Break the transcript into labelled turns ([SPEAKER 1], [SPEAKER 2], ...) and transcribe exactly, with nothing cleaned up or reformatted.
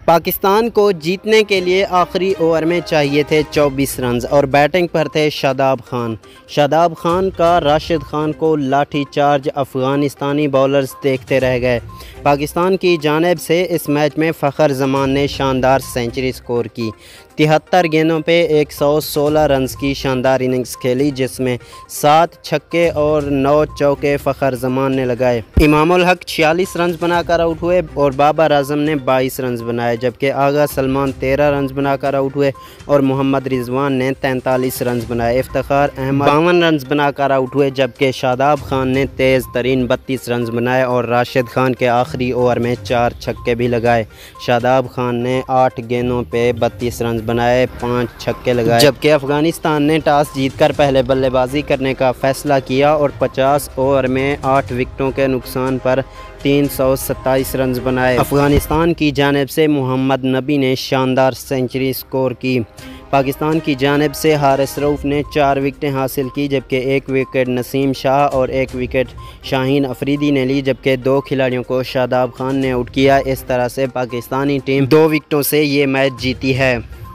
[SPEAKER 1] پاکستان کو جیتنے کے لیے آخری اوور میں چاہیے تھے چوبیس رنز اور بیٹنگ پر تھے شاداب خان شاداب خان کا راشد خان کو لاٹھی چارج افغانستانی بولرز دیکھتے رہ گئے۔ پاکستان کی جانب سے اس میچ میں فخر زمان نے شاندار سینچری سکور کی، تہتر گیندوں پہ ایک سو سولہ رنز کی شاندار اننگز کھیلی، جس میں سات چھکے اور نو چوکے فخر زمان نے لگائے۔ امام الحق چھیالیس رنز بنا کر آؤٹ ہوئے اور بابر اعظم نے بائیس رنز بنائے، جبکہ آغا سلمان تیرہ رنز بنا کر آؤٹ ہوئے اور محمد رضوان نے تینتالیس رنز بنائے۔ افتخار احمد باون رنز بنا کر آؤٹ ہوئے، جبکہ شاداب خان نے تیز ترین بتیس رنز بنائے اور راشد خان کے آخری اوور میں چار چھکے بھی لگائے۔ شاداب خان نے آٹھ گیندوں پہ بتیس رنز بنائے، پانچ چھکے لگائے، جبکہ افغانستان نے ٹاس جیت کر پہلے بلے بازی کرنے کا فیصلہ کیا اور پچاس اوور میں آٹھ وکٹوں کے نقصان پر تین سو ستائیس رنز بنائے۔ افغانستان کی جانب سے محمد نبی نے شاندار سینچری سکور کی۔ پاکستان کی جانب سے حارث رؤف نے چار وکٹیں حاصل کی، جبکہ ایک وکٹ نسیم شاہ اور ایک وکٹ شاہین افریدی نے لی، جبکہ دو کھلاڑیوں کو شاداب خان نے آؤٹ کیا۔ اس طرح سے پاکستانی ٹیم دو وکٹوں سے یہ میچ جیتی ہے۔